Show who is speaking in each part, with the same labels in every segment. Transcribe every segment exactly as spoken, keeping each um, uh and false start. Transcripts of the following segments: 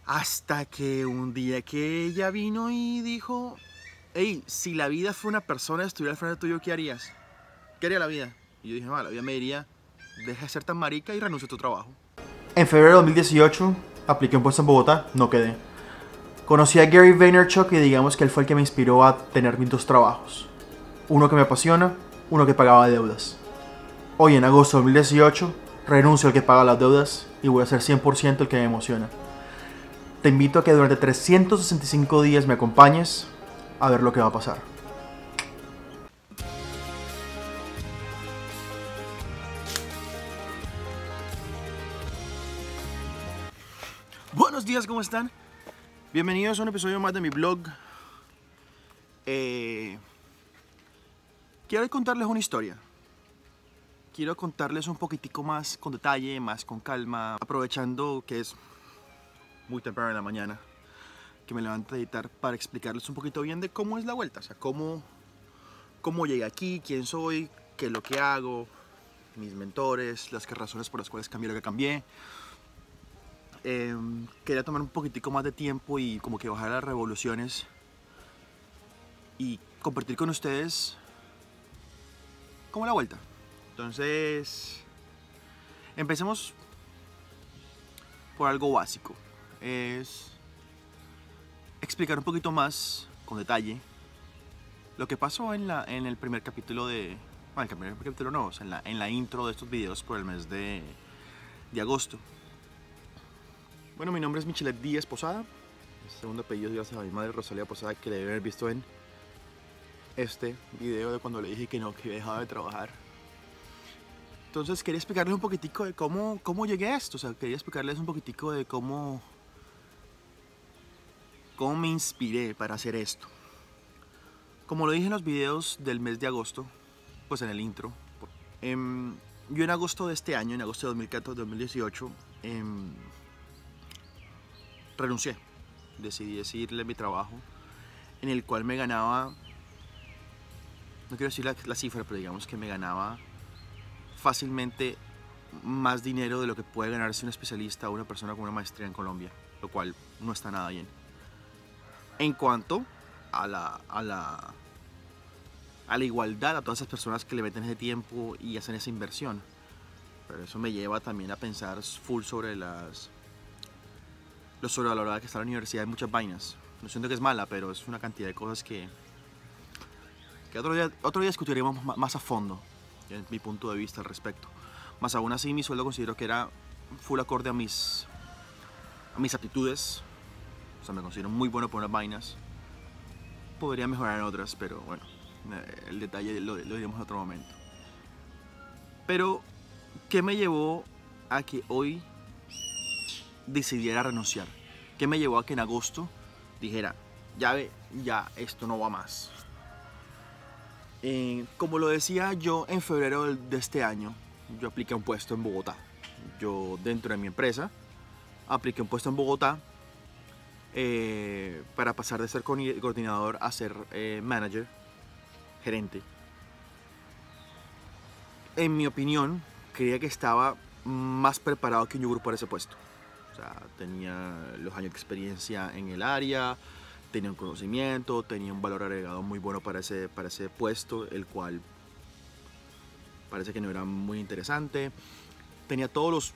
Speaker 1: Hasta que un día que ella vino y dijo: hey, si la vida fue una persona y estuviera al frente tuyo, ¿qué harías? ¿Qué haría la vida? Y yo dije: no, la vida me diría: deja de ser tan marica y renuncia a tu trabajo.
Speaker 2: En febrero de dos mil dieciocho apliqué un puesto en Bogotá, no quedé. Conocí a Gary Vaynerchuk y digamos que él fue el que me inspiró a tener mis dos trabajos. Uno que me apasiona, uno que pagaba deudas. Hoy en agosto de dos mil dieciocho renuncio al que paga las deudas y voy a ser cien por ciento el que me emociona. Te invito a que durante trescientos sesenta y cinco días me acompañes a ver lo que va a pasar.
Speaker 1: Buenos días, ¿cómo están? Bienvenidos a un episodio más de mi blog. Eh, quiero contarles una historia. Quiero contarles un poquitico más con detalle, más con calma, aprovechando que es muy temprano en la mañana, que me levanto a editar, para explicarles un poquito bien de cómo es la vuelta, o sea, cómo, cómo llegué aquí, quién soy, qué es lo que hago, mis mentores, las razones por las cuales cambié lo que cambié. Eh, quería tomar un poquitico más de tiempo y como que bajar las revoluciones y compartir con ustedes cómo la vuelta. Entonces, empecemos por algo básico. Es explicar un poquito más con detalle lo que pasó en, la, en el primer capítulo de... Bueno, el primer capítulo no, o sea, en la, en la intro de estos videos por el mes de, de agosto. Bueno, mi nombre es Michelet Díaz Posada. El segundo apellido es gracias a mi madre, Rosalía Posada, que le deben haber visto en este video de cuando le dije que no, que había dejado de trabajar. Entonces quería explicarles un poquitico de cómo, cómo llegué a esto. O sea, quería explicarles un poquitico de cómo, cómo me inspiré para hacer esto. Como lo dije en los videos del mes de agosto, pues en el intro, eh, yo en agosto de este año, en agosto de dos mil catorce, dos mil dieciocho, eh, renuncié. Decidí decirle mi trabajo, en el cual me ganaba, no quiero decir la, la cifra, pero digamos que me ganaba fácilmente más dinero de lo que puede ganarse un especialista o una persona con una maestría en Colombia, lo cual no está nada bien. En cuanto a la, a la, a la igualdad, a todas esas personas que le meten ese tiempo y hacen esa inversión. Pero eso me lleva también a pensar full sobre las... lo sobrevalorada que está la universidad en muchas vainas. No siento que es mala, pero es una cantidad de cosas que, que otro día, otro día discutiremos más a fondo, en mi punto de vista al respecto. Más aún así, mi sueldo considero que era full acorde a mis, a mis aptitudes. O sea, me considero muy bueno por unas vainas. Podría mejorar en otras, pero bueno, el detalle lo, lo diremos en otro momento. Pero, ¿qué me llevó a que hoy decidiera renunciar? ¿Qué me llevó a que en agosto dijera: ya ve, ya esto no va más? Eh, como lo decía yo, en febrero de este año, yo apliqué un puesto en Bogotá. Yo, dentro de mi empresa, apliqué un puesto en Bogotá eh, para pasar de ser coordinador a ser eh, manager, gerente. En mi opinión, creía que estaba más preparado que un yogur para ese puesto. O sea, tenía los años de experiencia en el área, tenía un conocimiento, tenía un valor agregado muy bueno para ese, para ese puesto, el cual parece que no era muy interesante. Tenía todos los...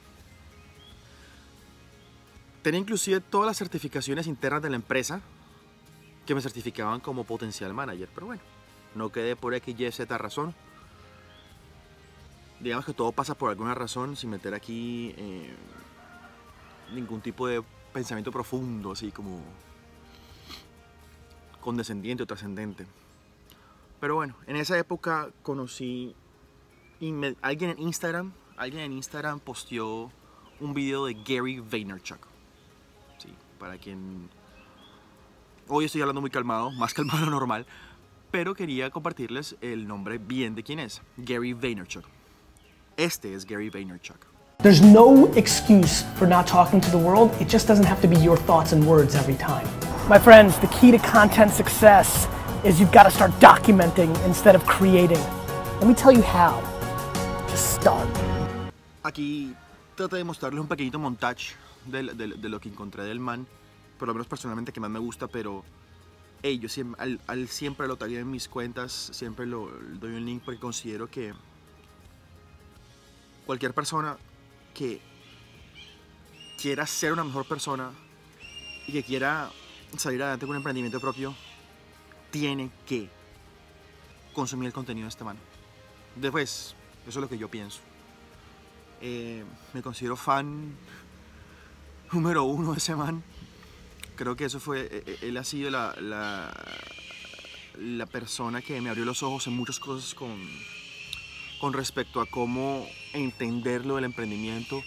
Speaker 1: Tenía inclusive todas las certificaciones internas de la empresa que me certificaban como potencial manager. Pero bueno, no quedé por X, Y, Z razón. Digamos que todo pasa por alguna razón, sin meter aquí eh, ningún tipo de pensamiento profundo, así como condescendiente o trascendente. Pero bueno, en esa época conocí me, alguien en Instagram, alguien en Instagram posteó un video de Gary Vaynerchuk. Sí, para quien... Hoy estoy hablando muy calmado, más calmado de lo normal, pero quería compartirles el nombre bien de quién es, Gary Vaynerchuk. Este es Gary Vaynerchuk.
Speaker 3: There's no excuse for not talking to the world. It just doesn't have to be your thoughts and words every time. My friends, the key to content success is you've got to start documenting instead of creating. Let me tell you how. Just start.
Speaker 1: Aquí traté de mostrarles un pequeñito montaje de, de, de lo que encontré del man, por lo menos personalmente que más me gusta, pero hey, yo siempre, al, al siempre lo tagueo en mis cuentas, siempre lo, le doy un link porque considero que cualquier persona que quiera ser una mejor persona y que quiera salir adelante con un emprendimiento propio, tiene que consumir el contenido de este man. Después, eso es lo que yo pienso. Eh, me considero fan número uno de ese man. Creo que eso fue, él ha sido la, la, la persona que me abrió los ojos en muchas cosas con, con respecto a cómo entender lo del emprendimiento.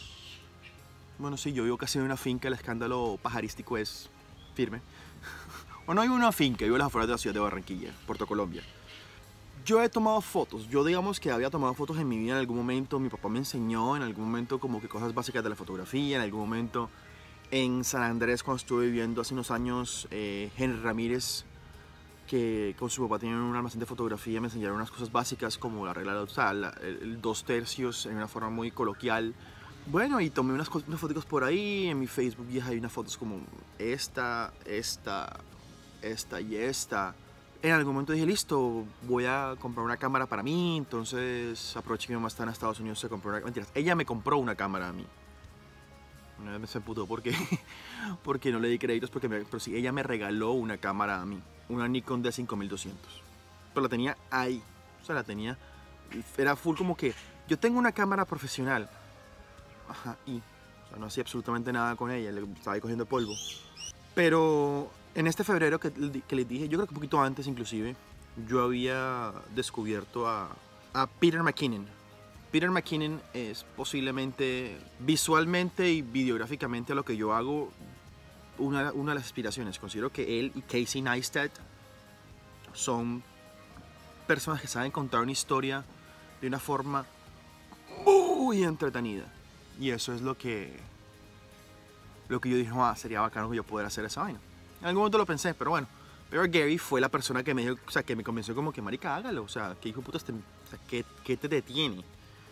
Speaker 1: Bueno, sí, yo vivo casi en una finca, el escándalo pajarístico es firme. O no vivo en una finca, vivo en las afueras de la ciudad de Barranquilla, Puerto Colombia. Yo he tomado fotos, yo digamos que había tomado fotos en mi vida en algún momento, mi papá me enseñó en algún momento como que cosas básicas de la fotografía, en algún momento en San Andrés cuando estuve viviendo hace unos años, eh, Henry Ramírez, que con su papá tenía un almacén de fotografía, me enseñaron unas cosas básicas como la regla, o sea, la, el, el dos tercios en una forma muy coloquial. Bueno, y tomé unas, unas fotos por ahí, en mi Facebook vieja hay unas fotos como esta, esta, esta y esta. En algún momento dije, listo, voy a comprar una cámara para mí, entonces aproveché que mi mamá está en Estados Unidos, se compró una... Mentiras, ella me compró una cámara a mí. Una vez me se emputó porque, porque no le di créditos, porque me, pero sí, ella me regaló una cámara a mí, una Nikon D cinco mil doscientos. Pero la tenía ahí, o sea, la tenía, era full como que, yo tengo una cámara profesional, ajá, y, o sea, no hacía absolutamente nada con ella, le estaba ahí cogiendo polvo. Pero en este febrero que, que les dije, yo creo que un poquito antes inclusive, yo había descubierto a, a Peter McKinnon. Peter McKinnon es posiblemente visualmente y videográficamente a lo que yo hago una, una de las inspiraciones. Considero que él y Casey Neistat son personas que saben contar una historia de una forma muy entretenida. Y eso es lo que, lo que yo dije, ah, sería bacano que yo pudiera hacer esa vaina. En algún momento lo pensé, pero bueno. Pero Gary fue la persona que me dijo, o sea, que me convenció como que, marica, hágalo. O sea, que hijo de puta, este, o sea, ¿qué, ¿qué te detiene?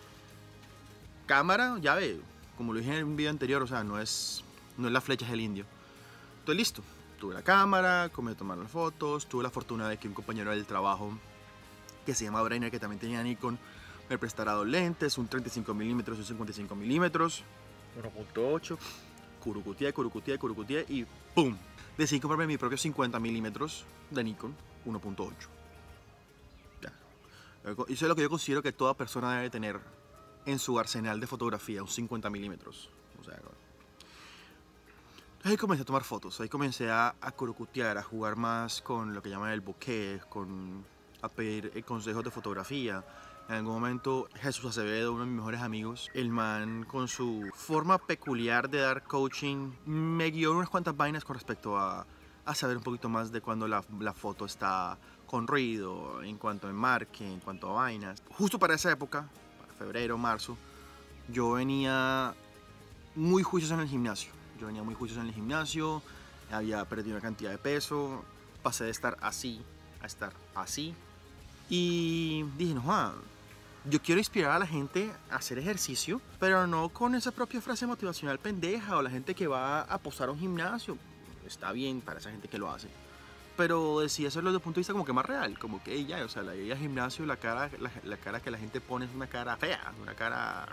Speaker 1: Cámara, ya ve, como lo dije en un video anterior, o sea, no es, no es la flecha del indio. Entonces, listo. Tuve la cámara, comencé a tomar las fotos. Tuve la fortuna de que un compañero del trabajo, que se llama Brainer, que también tenía Nikon, me prestara dos lentes, un treinta y cinco milímetros y un cincuenta y cinco milímetros, uno punto ocho, curucutié, curucutié, curucutié y ¡pum! Decidí comprarme mi propio cincuenta milímetros de Nikon uno punto ocho. Ya. Y eso es lo que yo considero que toda persona debe tener en su arsenal de fotografía, un cincuenta milímetros. O sea, ahí comencé a tomar fotos, ahí comencé a, a curucutear, a jugar más con lo que llaman el bokeh, con, a pedir consejos de fotografía. En algún momento Jesús Acevedo, uno de mis mejores amigos, el man con su forma peculiar de dar coaching, me guió unas cuantas vainas con respecto a, a saber un poquito más de cuando la, la foto está con ruido, en cuanto a enmarque, en cuanto a vainas. Justo para esa época, para febrero, marzo, yo venía muy juicioso en el gimnasio. Yo venía muy juicioso en el gimnasio, había perdido una cantidad de peso, pasé de estar así a estar así. Y dije, no, ah, yo quiero inspirar a la gente a hacer ejercicio, pero no con esa propia frase motivacional pendeja o la gente que va a posar a un gimnasio. Está bien para esa gente que lo hace, pero decidí hacerlo desde el punto de vista como que más real, como que ya, o sea, la idea al gimnasio, la cara, la, la cara que la gente pone es una cara fea, una cara...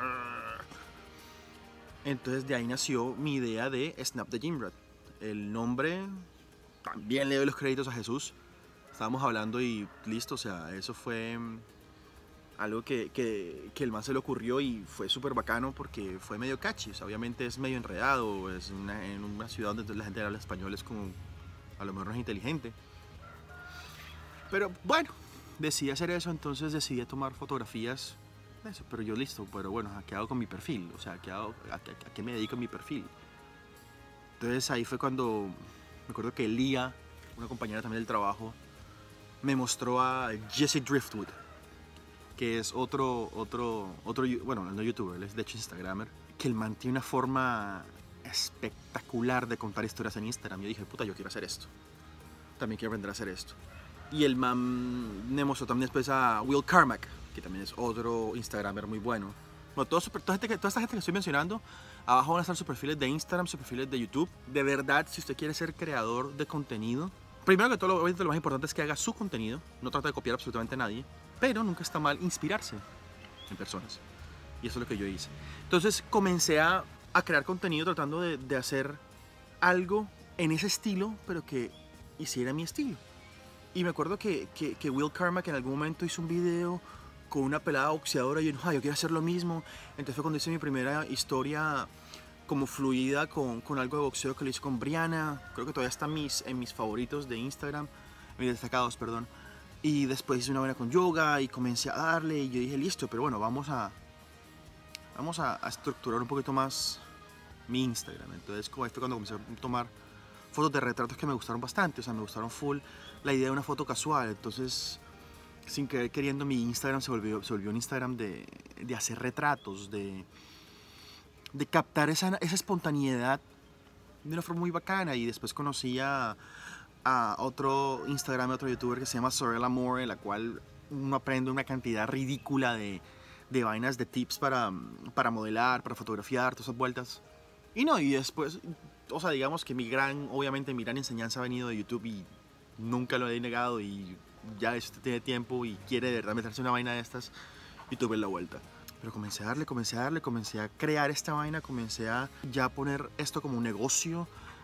Speaker 1: Entonces de ahí nació mi idea de Snap the Gym Rat. El nombre, también le doy los créditos a Jesús. Estábamos hablando y listo, o sea, eso fue algo que, que, que el man se le ocurrió y fue súper bacano porque fue medio catchy. O sea, obviamente es medio enredado, es una, en una ciudad donde la gente habla español, es como, a lo mejor no es inteligente. Pero bueno, decidí hacer eso, entonces decidí tomar fotografías de eso. Pero yo listo, pero bueno, ¿a qué hago con mi perfil? O sea, ¿a qué, hago, a, a, a qué me dedico en mi perfil? Entonces ahí fue cuando, me acuerdo que Lía, una compañera también del trabajo, me mostró a Jesse Driftwood, que es otro, otro, otro, bueno, no youtuber, él es de hecho instagramer, que el man tiene una forma espectacular de contar historias en Instagram. Yo dije, puta, yo quiero hacer esto, también quiero aprender a hacer esto. Y el man me mostró también después a Will Carmack, que también es otro instagramer muy bueno. Bueno, toda, toda, gente que, toda esta gente que estoy mencionando Abajo van a estar sus perfiles de Instagram, sus perfiles de YouTube. De verdad, si usted quiere ser creador de contenido, primero que todo, obviamente lo más importante es que haga su contenido. No trata de copiar absolutamente a nadie, pero nunca está mal inspirarse en personas. Y eso es lo que yo hice. Entonces comencé a, a crear contenido tratando de, de hacer algo en ese estilo, pero que hiciera mi estilo. Y me acuerdo que, que, que Will Carmack en algún momento hizo un video con una pelada boxeadora y yo, ah, yo quiero hacer lo mismo. Entonces fue cuando hice mi primera historia como fluida con, con algo de boxeo que lo hice con Brianna. Creo que todavía está en mis, en mis favoritos de Instagram, en mis destacados, perdón. Y después hice una buena con yoga y comencé a darle y yo dije, listo, pero bueno, vamos a, vamos a, a estructurar un poquito más mi Instagram. Entonces como ahí fue cuando comencé a tomar fotos de retratos que me gustaron bastante, o sea, me gustaron full la idea de una foto casual. Entonces, sin querer queriendo, mi Instagram se volvió, se volvió un Instagram de, de hacer retratos, de, de captar esa, esa espontaneidad de una forma muy bacana. Y después conocí a, a otro Instagram, otro youtuber que se llama Sorella Moore, en la cual uno aprende una cantidad ridícula de, de vainas, de tips para, para modelar, para fotografiar, todas esas vueltas. Y no, y después, o sea, digamos que mi gran, obviamente mi gran enseñanza ha venido de YouTube y nunca lo he negado. Y ya si usted tiene tiempo y quiere de verdad meterse en una vaina de estas, YouTube es la vuelta. Pero comencé a darle, comencé a darle, comencé a crear esta vaina, comencé a ya poner esto como un negocio.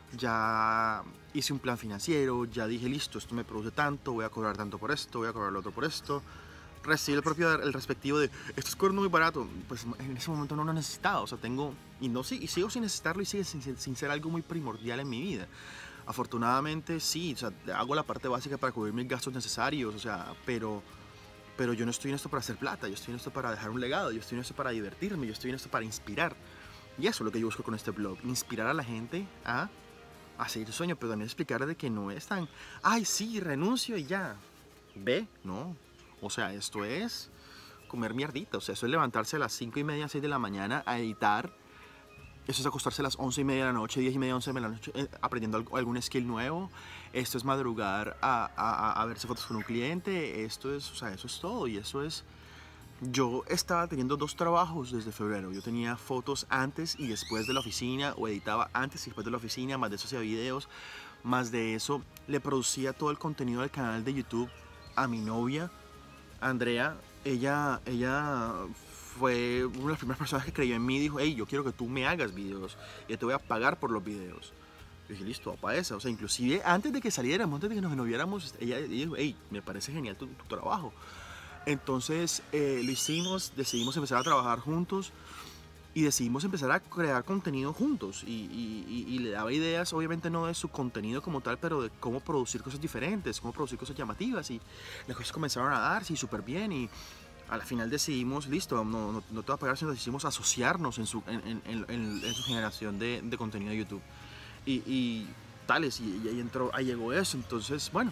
Speaker 1: Ya hice un plan financiero, ya dije, listo, esto me produce tanto, voy a cobrar tanto por esto, voy a cobrar lo otro por esto. Recibí el propio, el respectivo de, esto es cobrando muy barato. Pues en ese momento no lo necesitaba, o sea, tengo, y, no, y sigo sin necesitarlo y sigue sin, sin ser algo muy primordial en mi vida. Afortunadamente sí, o sea, hago la parte básica para cubrir mis gastos necesarios, o sea, pero, pero yo no estoy en esto para hacer plata, yo estoy en esto para dejar un legado, yo estoy en esto para divertirme, yo estoy en esto para inspirar. Y eso es lo que yo busco con este blog, inspirar a la gente a, a seguir su sueño, pero también explicar de que no es tan, ay sí, renuncio y ya. Ve, no. O sea, esto es comer mierdita, o sea, eso es levantarse a las cinco y media, seis de la mañana a editar. Eso es acostarse a las once y media de la noche, diez y media, once de la noche, eh, aprendiendo algo, algún skill nuevo. Esto es madrugar a, a, a verse fotos con un cliente. Esto es, o sea, eso es todo. Y eso es... Yo estaba teniendo dos trabajos desde febrero. Yo tenía fotos antes y después de la oficina, o editaba antes y después de la oficina, más de eso hacía videos, más de eso le producía todo el contenido del canal de YouTube a mi novia, Andrea. Ella, ella fue una de las primeras personas que creyó en mí y dijo, hey, yo quiero que tú me hagas videos, yo te voy a pagar por los videos. Yo dije, listo, va para esa. O sea, inclusive antes de que saliéramos, antes de que nos noviáramos, ella, ella dijo, hey, me parece genial tu, tu trabajo. Entonces eh, lo hicimos, decidimos empezar a trabajar juntos y decidimos empezar a crear contenido juntos. Y, y, y, y le daba ideas, obviamente no de su contenido como tal, pero de cómo producir cosas diferentes, cómo producir cosas llamativas. Y las cosas comenzaron a darse y súper bien. Y a la final decidimos, listo, no, no, no te va a pagar, sino decidimos asociarnos en su, en, en, en, en su generación de, de contenido de YouTube. Y, y tales, y, y ahí, entró, ahí llegó eso. Entonces, bueno,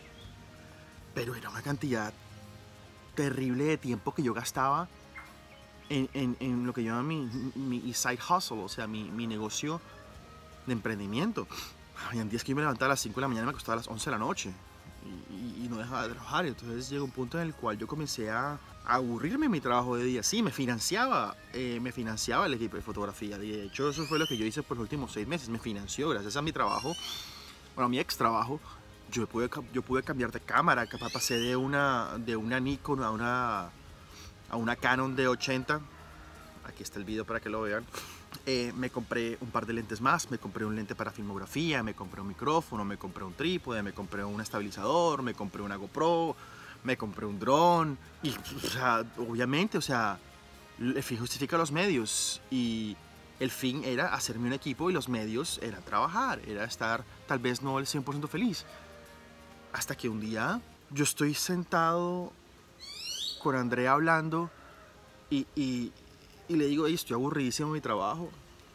Speaker 1: pero era una cantidad terrible de tiempo que yo gastaba en, en, en lo que yo llamo mi, mi side hustle, o sea, mi, mi negocio de emprendimiento. Había días que yo me levantaba a las cinco de la mañana y me acostaba a las once de la noche y, y, y no dejaba de trabajar. Entonces llegó un punto en el cual yo comencé a, a aburrirme en mi trabajo de día. Sí, me financiaba, eh, me financiaba el equipo de fotografía. De hecho, eso fue lo que yo hice por los últimos seis meses. Me financió gracias a mi trabajo, bueno, a mi ex trabajo. Yo pude, yo pude cambiar de cámara, capaz pasé de una, de una Nikon a una, a una Canon D ochenta. Aquí está el video para que lo vean. Eh, me compré un par de lentes más, me compré un lente para filmografía, me compré un micrófono, me compré un trípode, me compré un estabilizador, me compré una GoPro, me compré un dron. Y, o sea, obviamente, o sea, el fin justifica los medios. Y el fin era hacerme un equipo y los medios era trabajar, era estar tal vez no el cien por ciento feliz. Hasta que un día yo estoy sentado con Andrea hablando y, y, y le digo, hey, estoy aburridísimo de mi trabajo.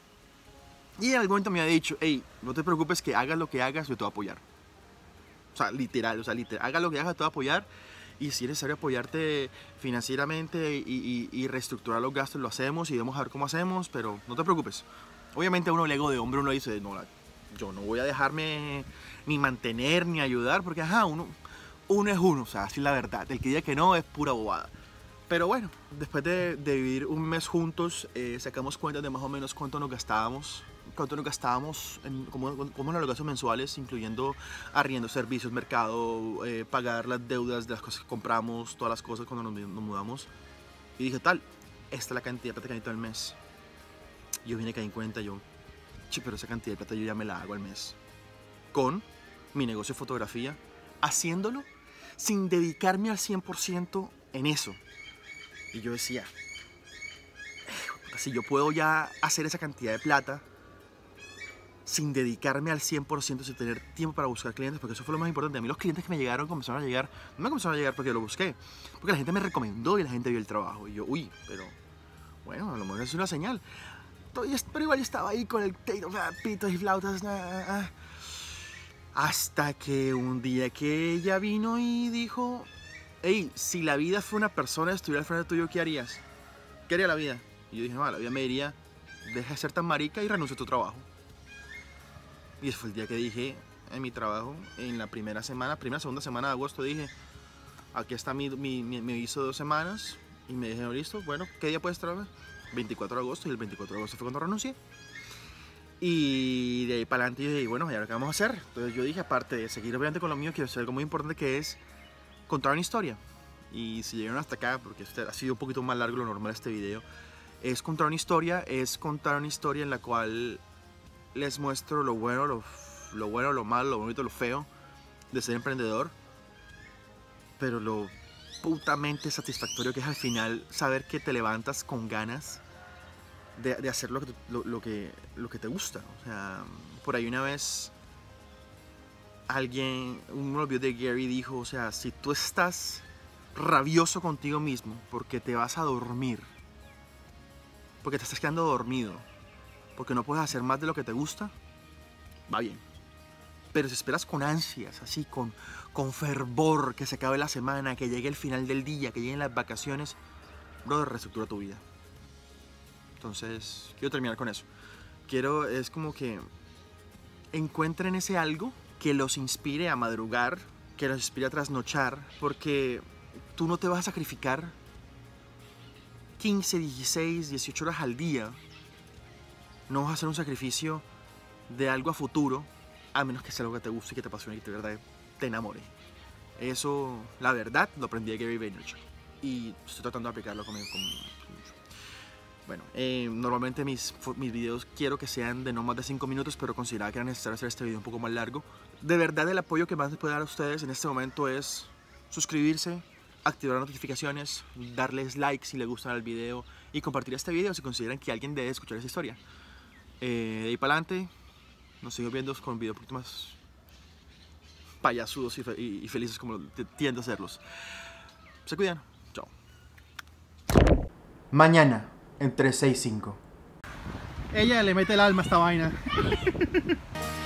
Speaker 1: Y en algún momento me ha dicho, hey, no te preocupes, que hagas lo que hagas, yo te voy a apoyar. O sea, literal, o sea, literal, hagas lo que hagas, te voy a apoyar. Y si es necesario apoyarte financieramente y, y, y reestructurar los gastos, lo hacemos y vamos a ver cómo hacemos, pero no te preocupes. Obviamente uno, el ego de hombre, uno dice, no, yo no voy a dejarme ni mantener ni ayudar, porque ajá, uno, uno es uno, o sea, así es la verdad. El que diga que no es pura bobada. Pero bueno, después de, de vivir un mes juntos, eh, sacamos cuentas de más o menos cuánto nos gastábamos. Cuánto nos gastábamos, en, como, como en los gastos mensuales, incluyendo arriendo, servicios, mercado, eh, pagar las deudas de las cosas que compramos, todas las cosas cuando nos, nos mudamos. Y dije, tal, esta es la cantidad de plata que necesito al mes. Yo vine caí en cuenta, yo, sí, pero esa cantidad de plata yo ya me la hago al mes. Con mi negocio de fotografía, haciéndolo sin dedicarme al cien por ciento en eso. Y yo decía, si yo puedo ya hacer esa cantidad de plata sin dedicarme al cien por ciento, sin tener tiempo para buscar clientes, porque eso fue lo más importante. A mí los clientes que me llegaron comenzaron a llegar, no me comenzaron a llegar porque lo busqué, porque la gente me recomendó y la gente vio el trabajo. Y yo, uy, pero bueno, a lo mejor es una señal. Pero igual yo estaba ahí con el teito, pitos y flautas. Hasta que un día que ella vino y dijo, hey, si la vida fue una persona, estuviera al frente tuyo, ¿qué harías? ¿Qué haría la vida? Y yo dije, no, la vida me diría, deja de ser tan marica y renuncia a tu trabajo. Y ese fue el día que dije en mi trabajo, en la primera semana, primera, segunda semana de agosto, dije, aquí está mi, mi, mi, mi aviso de dos semanas. Y me dijeron, listo, bueno, ¿qué día puedes trabajar? veinticuatro de agosto, y el veinticuatro de agosto fue cuando renuncié. Y de ahí para adelante yo dije, bueno, ¿y ahora qué vamos a hacer? Entonces yo dije, aparte de seguir obviamente con lo mío, quiero hacer algo muy importante, que es contar una historia. Y si llegaron hasta acá, porque este ha sido un poquito más largo de lo normal este video, es contar una historia, es contar una historia en la cual les muestro lo bueno, lo, lo bueno, lo malo, lo bonito, lo feo de ser emprendedor, pero lo putamente satisfactorio que es al final saber que te levantas con ganas de, de hacer lo que, lo, lo, que, lo que te gusta. O sea, por ahí una vez alguien, uno de los videos de Gary dijo, o sea, si tú estás rabioso contigo mismo porque te vas a dormir, porque te estás quedando dormido, porque no puedes hacer más de lo que te gusta, va bien. Pero si esperas con ansias, así, con, con fervor, que se acabe la semana, que llegue el final del día, que lleguen las vacaciones, brother, reestructura tu vida. Entonces, quiero terminar con eso. Quiero, es como que encuentren ese algo que los inspire a madrugar, que los inspire a trasnochar, porque tú no te vas a sacrificar quince, dieciséis, dieciocho horas al día. No vas a hacer un sacrificio de algo a futuro, a menos que sea algo que te guste y que te apasione y que de verdad te enamore. Eso, la verdad, lo aprendí de Gary Vaynerchuk y estoy tratando de aplicarlo conmigo. Con, con mucho. Bueno, eh, normalmente mis, mis videos quiero que sean de no más de cinco minutos, pero consideraba que era necesario hacer este video un poco más largo. De verdad, el apoyo que más les puedo dar a ustedes en este momento es suscribirse, activar las notificaciones, darles like si les gusta el video y compartir este video si consideran que alguien debe escuchar esa historia. Eh, de ahí para adelante, nos seguimos viendo con videos un poquito más payasudos y, fe y felices como tiendo a hacerlos. Se cuidan. Chao.
Speaker 2: Mañana, en tres seis cinco.
Speaker 4: Ella le mete el alma a esta vaina.